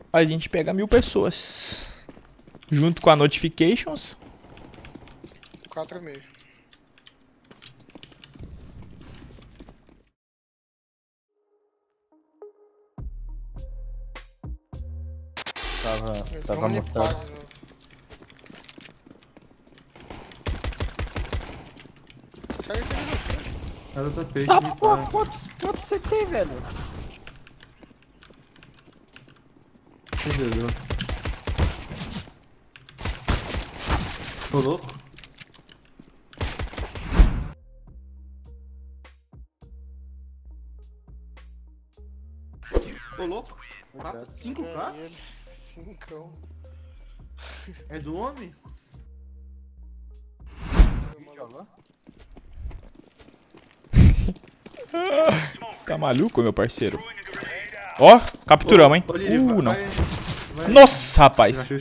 a gente pega 1000 pessoas. Junto com a notifications. 4,5. Tava mutado. Pega esse aí, Era o tapete. Ah, pô, quantos você tem, velho? Entendeu? Tô louco? Ô louco? 5K? ele. 5. É do homem? Tá maluco, meu parceiro? Ó, capturamos, hein? Não. Nossa, rapaz.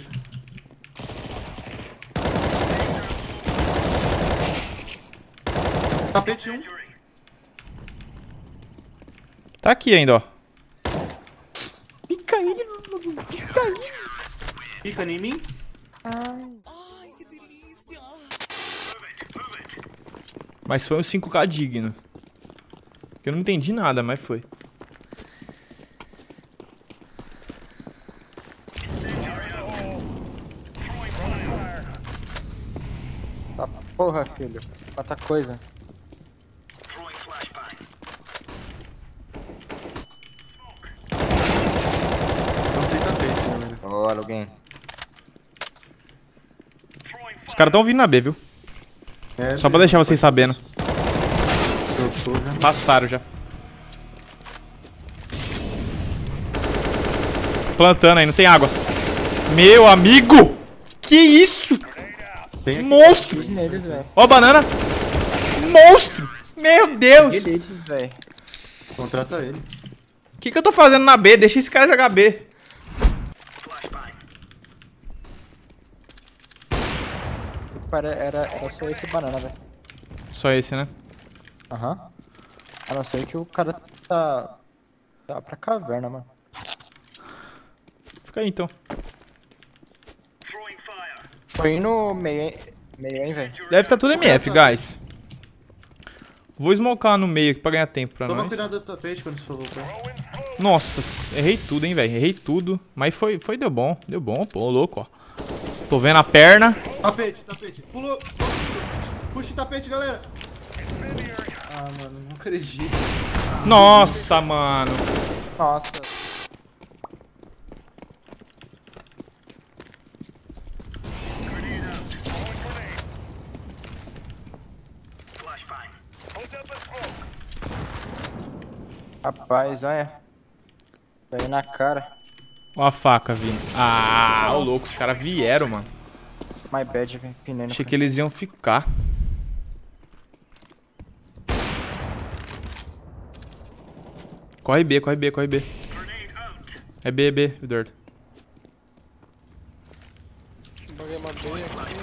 Tapete 1. Tá aqui ainda, ó. Pica ele, mano. Pica ele. Fica em mim. Mas foi um 5K digno. Eu não entendi nada, mas foi. Tá porra, filho. Quanta coisa. Não tem tapete, né, velho? Olha alguém. Os caras tão vindo na B, viu? É, Só pra deixar vocês sabendo. eu tô já. Passaram já. Plantando aí, não tem água. Meu amigo! Que isso? Tem aqui. Monstro! Fiz neles, velho. Ó a banana. Monstro! Meu Deus! Deletes, velho. Contrata ele. O que eu tô fazendo na B? Deixa esse cara jogar B. Era só esse banana, velho. Só esse, né? Aham. A não ser que o cara tá pra caverna, mano. Fica aí, então. Foi no meio, hein, velho. Deve tá tudo MF, guys. Vou smocar no meio aqui pra ganhar tempo pra Toma nós. cuidado do tapete quando você for voltar. Nossa, errei tudo, hein, velho. Errei tudo. Mas deu bom. Deu bom, pô, louco, ó. Tô vendo a perna. Tapete, tapete. Pulou. Puxa o tapete, galera. Ah, mano, não acredito. Nossa, mano. Nossa. Rapaz, olha. Veio na cara. Ó a faca vindo. Ah, ô louco, os caras vieram, mano. My bad, velho. Pinei no Achei que eles iam ficar. Corre B, corre B, corre B. É B, é B, Eduardo. Baguei uma B aqui.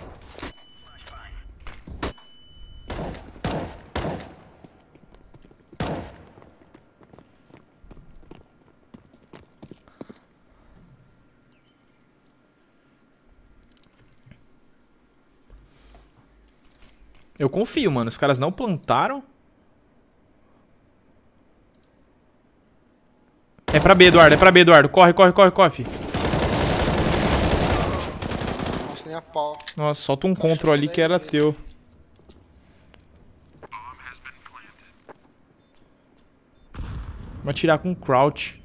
Eu confio, mano. Os caras não plantaram. É pra B, Eduardo. É pra B, Eduardo. Corre, corre, corre, corre, fi. Nossa, nem a pau. Nossa, solta um control ali que era teu. Vou atirar com crouch.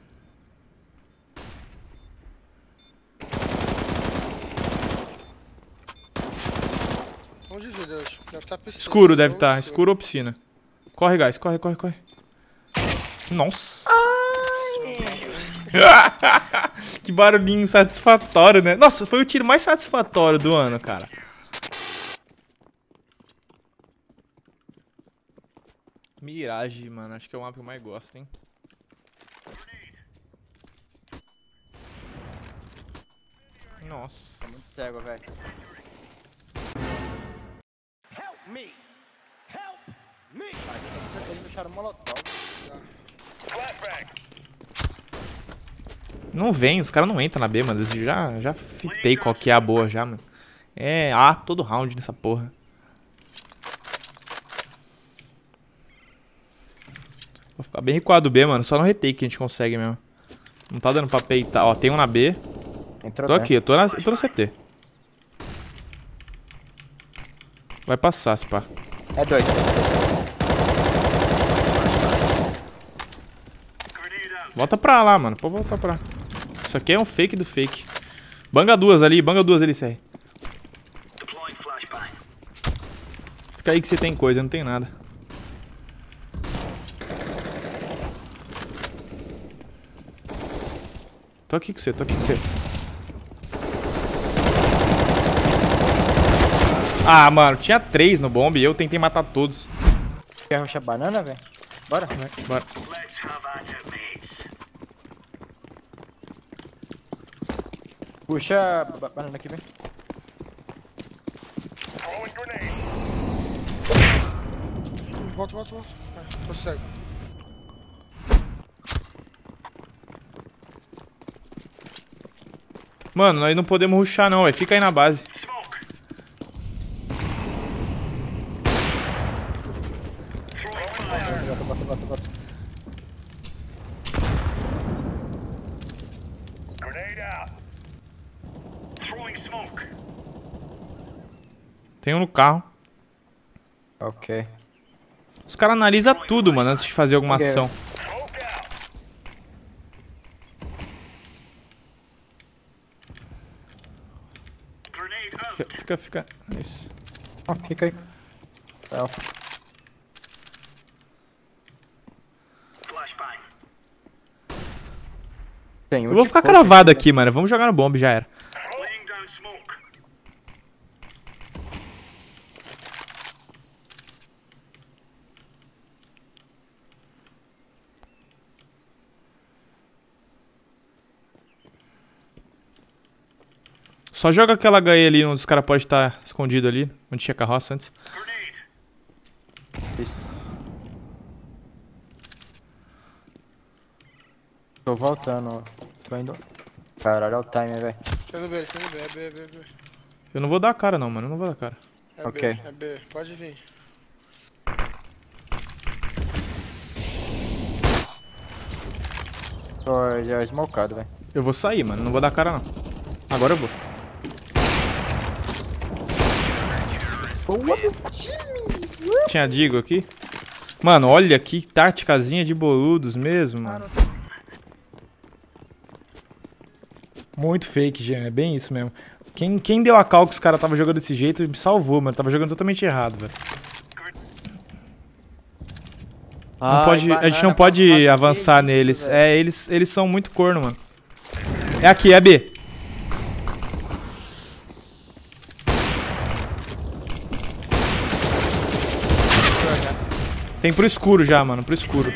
Onde de Deus? Deve estar piscina. Escuro deve estar. Escuro ou piscina. Corre, guys. Corre, corre, corre. Nossa. Que barulhinho satisfatório, né? Nossa, foi o tiro mais satisfatório do ano, cara. Mirage, mano. Acho que é o mapa que eu mais gosto, hein? Nossa. Muito cego, velho. Eles deixaram molotov. Não vem, os caras não entram na B, mano. Eles já fitei qual que é a boa já, mano. É A todo round nessa porra. Vou ficar bem recuado B, mano. Só no retake que a gente consegue mesmo. Não tá dando pra peitar. Ó, tem um na B. Entrou Tô bem. aqui, eu tô no CT. Vai passar, se pá. É doido. Volta pra lá, mano. Pode voltar pra lá. Isso aqui é um fake do fake. Banga duas ali, CR. Fica aí que você tem coisa, eu não tem nada. Tô aqui com você. Ah, mano, tinha 3 no bomb e eu tentei matar todos. Quer rushar banana, velho? Bora. Bora. Puxa banana aqui, vem. Volta. Vai, tô cego. Mano, nós não podemos rushar não, velho. Fica aí na base. Bota. Tem um no carro. Ok. Os caras analisam tudo, mano, antes de fazer alguma Ok. ação. Fica. Isso. Ó, fica aí. Alpha. Tem Eu vou ficar cravado aqui, mano. Vamos jogar no bomb, já era. Só joga aquela HE ali onde os caras podem estar escondidos ali. Onde tinha carroça antes. Isso. Tô voltando, tô indo. Caralho, olha o time, velho. Tô indo B, é B. Eu não vou dar a cara não, mano. Eu não vou dar a cara. É Ok. B, é B. Pode vir. Tô já smocado, velho. Eu vou sair, mano. Não vou dar a cara não. Agora eu vou. Tinha Digo aqui. Mano, olha que táticazinha de boludos mesmo, mano. Muito fake, Jean. É bem isso mesmo. Quem deu a cal que os caras tava jogando desse jeito me salvou, mano. Tava jogando totalmente errado, velho. Não pode, a gente não pode avançar neles. É, eles são muito corno, mano. É aqui, é B. Tem pro escuro já, mano. Pro escuro.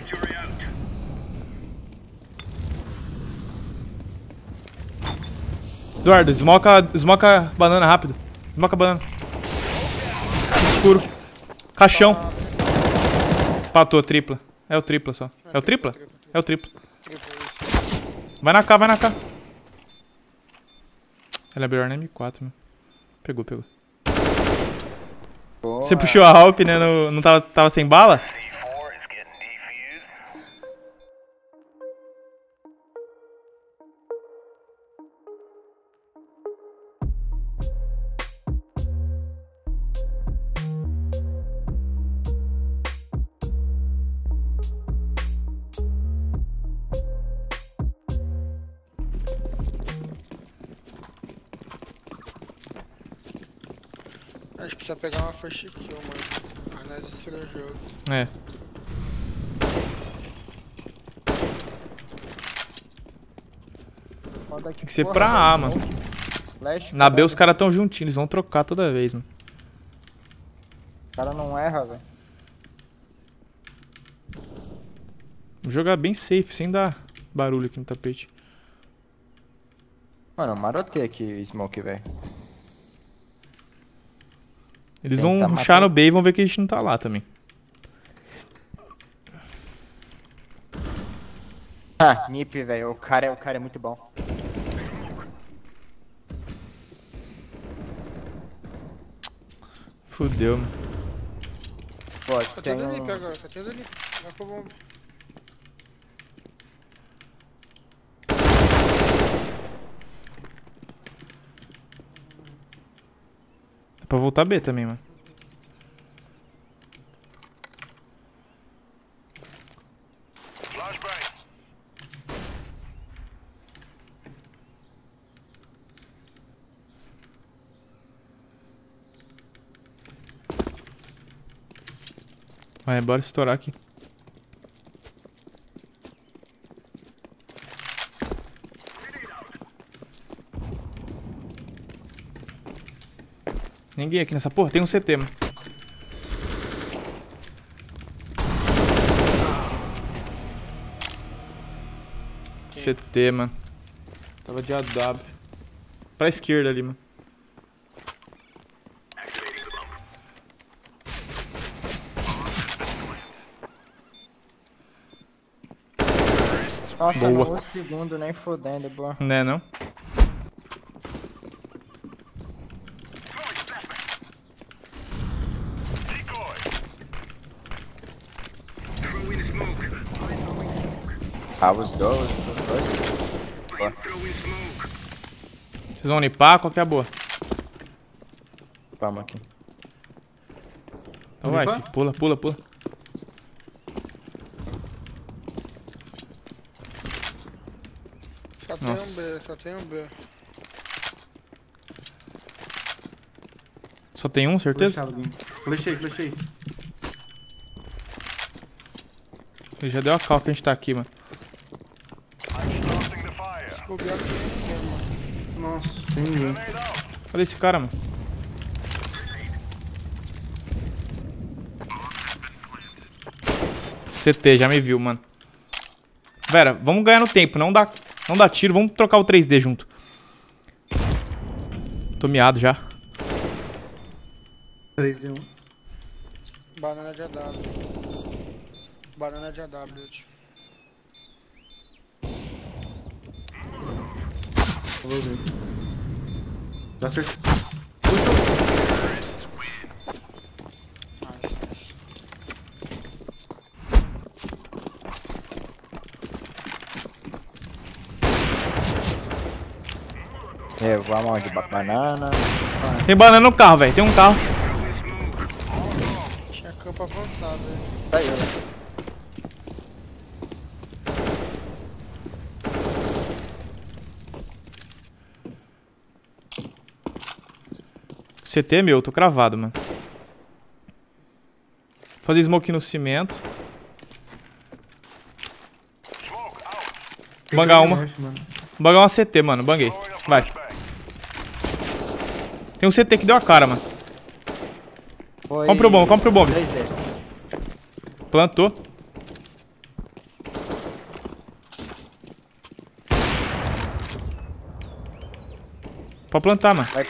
Eduardo, smoca banana rápido. Smoca banana. Escuro. Caixão. Patou, tripla. É o tripla só. É o tripla? É o tripla. Vai na K. Ela é melhor na M4, meu. Pegou. Boa. Você puxou a Halp, né? Não tava sem bala? A gente precisa pegar uma first kill, mano. A nós esfriou o jogo. É. Tem que ser pra A, mano. Flash, Na B caralho. os caras tão juntinhos, eles vão trocar toda vez, mano. O cara não erra, velho. Vou jogar bem safe, sem dar barulho aqui no tapete. Mano, eu marotei aqui o smoke, velho. Eles Tentar vão rushar matar. no B e vão ver que a gente não tá lá também. Ah, Nip, velho. O cara é muito bom. Fudeu, mano. Pô, Tá tem tendo um... NIP agora, tá tendo NIP. Vai pro bomba. É pra voltar B também, mano. Vai, bora estourar aqui. Ninguém aqui nessa porra. Tem um CT, mano. CT, mano. Tava de AW. Pra esquerda ali, mano. Nossa, Boa. no segundo nem fodendo, boa. Né, não? Ah, os dois. Boa. Vocês vão limpar? Qual que é a boa? Vamos aqui. Então vai, Limpar? filho. Pula, pula, pula. Só tem Nossa. um B, só tem um B. Só tem um, certeza? Flechei. Ele já deu a cal que a gente tá aqui, mano. Se bobear, não tem ninguém, mano. Nossa, tem ninguém. Cadê esse cara, mano? CT, já me viu, mano. Vera, vamos ganhar no tempo. Não dá tiro. Vamos trocar o 3D junto. Tô miado já. 3D1. Banana de AW. Banana de AW, tio. Vou ver. Dá certo. Nice, nice. Vamos onde? Banana. Tem banana no carro, velho. Tem um carro. Tinha campo avançado aí. Saiu, né? CT é meu, tô cravado, mano. Fazer smoke no cimento. Bangar uma. Bangar uma CT, mano. Banguei. Vai. Tem um CT que deu a cara, mano. Foi... Compra o bomb, compra o bomb. 3D. Plantou. Pode plantar, mano. Vai.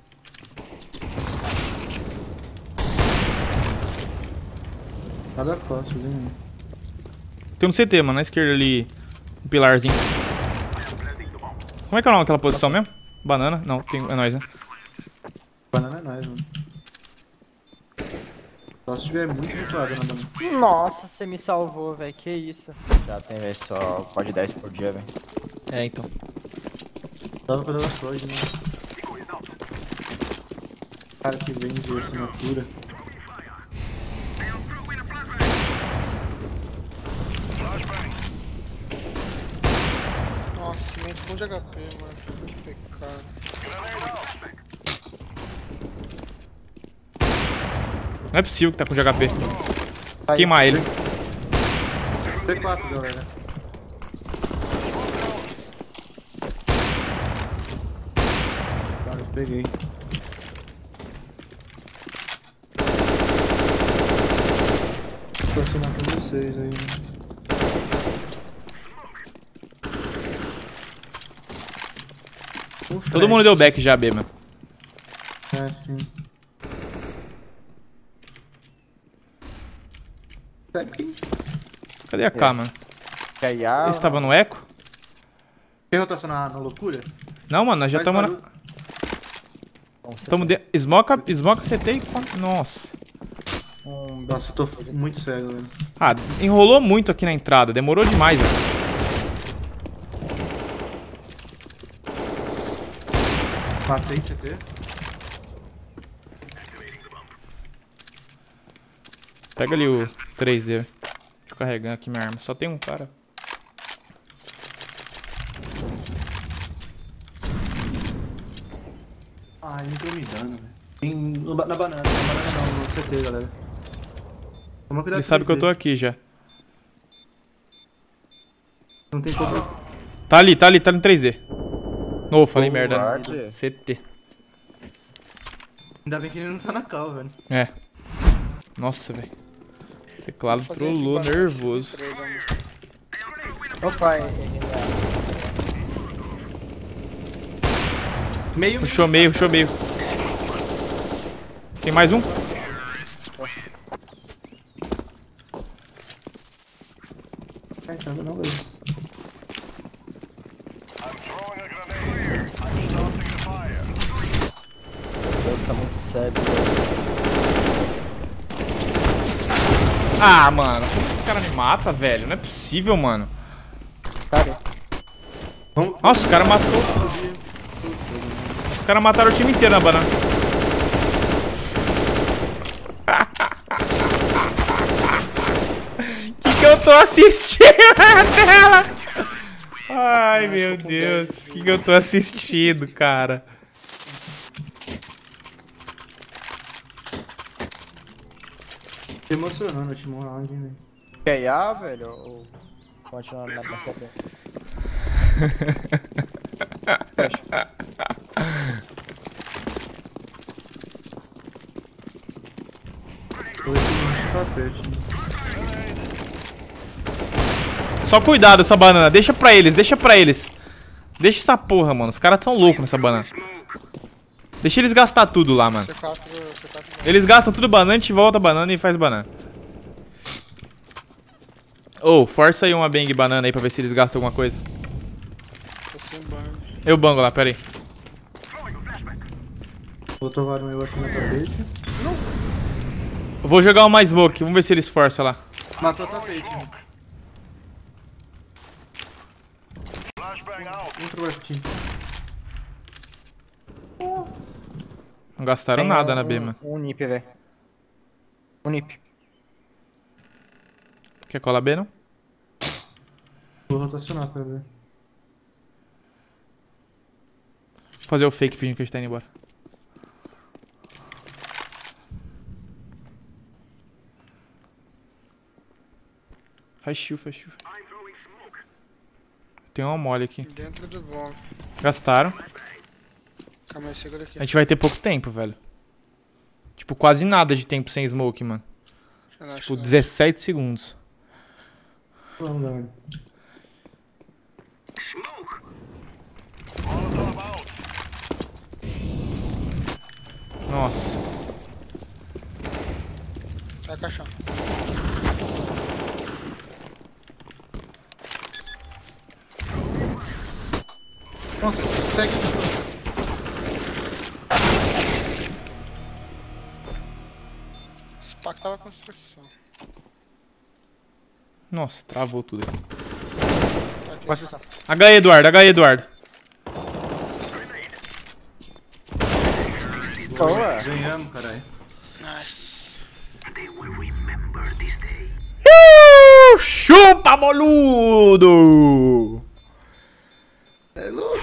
Nada fácil, hein? Tem um CT, mano. Na esquerda ali. Um pilarzinho. Como é que é o nome daquela posição mesmo? Banana? Não, tem, é nóis, né? Banana é nóis, mano. Só se tiver muito mutuado na banana. Nossa, você me salvou, velho. Que isso? Já tem, velho. Só pode 10 por dia, velho. É, então. Tava fazendo a Freud, né? Cara que vende assinatura. Nossa, cimento bom de HP, mano. Que pecado. Não é possível que tá com de HP. Aí. Queimar ele. P4, galera. Cara, peguei. Tô assinando com vocês aí, né? Todo mundo deu back já, B, mano. É, sim. Sabe? Cadê a K, mano? Quer IA? Esse tava no eco? Quer rotacionar na loucura? Não, mano, nós já Faz estamos na... barulho. Tamo de... Smoca, CT e... Nossa. Nossa, eu tô muito cego, velho. Ah, enrolou muito aqui na entrada. Demorou demais, velho. Matei CT. Pega ali o 3D. Deixa eu carregar aqui minha arma. Só tem um cara. Ai, não tô me dando, velho. Na banana não, no CT, galera. Toma cuidado Ele sabe que eu 3D. tô aqui já. Não tem como. Tá ali no 3D. Ô, falei Boa, merda. guarda. CT. Ainda bem que ele não tá na cal, velho. É. Nossa, velho. Teclado Vou fazer aqui trollou, banana, nervoso. 3, amor. Opa, Meio. Puxou meio, puxou meio. Tem mais um? Não, velho. Deus, tá muito sério. Ah, mano. Como que esse cara me mata, velho? Não é possível, mano. Cara, Nossa, os caras matou. Os caras mataram o time inteiro na banana. Que eu tô assistindo na tela? Ai, meu Deus. Que eu tô assistindo, cara? Te emocionando o último round, velho. quer IA, velho? Ou continuar na CT? Fecha. Tô esse tapete. Só cuidado essa banana. Deixa pra eles, deixa pra eles. Deixa essa porra, mano. Os caras tão loucos nessa banana. Deixa eles gastar tudo lá, mano. C4. Eles gastam tudo banana, a gente volta a banana e faz banana. Ô, força aí uma bang banana aí pra ver se eles gastam alguma coisa. Tô sem banho. Eu bango lá, pera aí. Botou o meu aqui na tapete. Eu vou jogar uma smoke, vamos ver se eles forçam lá. Matou o tapete, mano. Entra o Westin. Não gastaram Tem nada na B, mano. Um nip, velho. Um nip. Quer colar B, não? Vou rotacionar pra ver. Vou fazer o fake fingindo que a gente tá indo embora. Faz shield, faz shield. Tem uma mole aqui. Dentro do bom. Gastaram. Calma aí, segura aqui. A gente vai ter pouco tempo, velho. Tipo, quase nada de tempo sem smoke, mano. Relaxa, Tipo, né? 17 segundos. Vamos, velho. Nossa. Sai caixão. Nossa, segue. Esse pack tava com construção. Nossa, travou tudo aqui. Tá aqui. Pode passar. HE, Eduardo, HE, Eduardo. Boa. Ganhamos, caralho. Nice. Chupa, boludo! É louco.